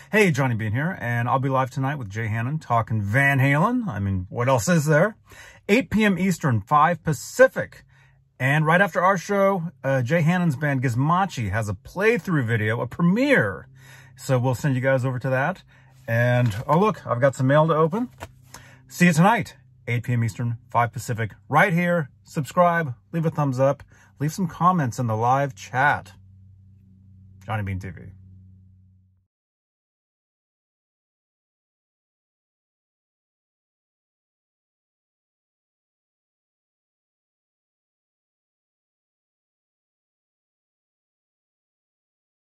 Hey, Johnny Beane here, and I'll be live tonight with Jay Hannon talking Van Halen. I mean, what else is there? 8 p.m. Eastern, 5 Pacific. And right after our show, Jay Hannon's band Gizmochi has a playthrough video, a premiere. So we'll send you guys over to that. And, oh look, I've got some mail to open. See you tonight, 8 p.m. Eastern, 5 Pacific, right here. Subscribe, leave a thumbs up, leave some comments in the live chat. JohnnybeaneTV.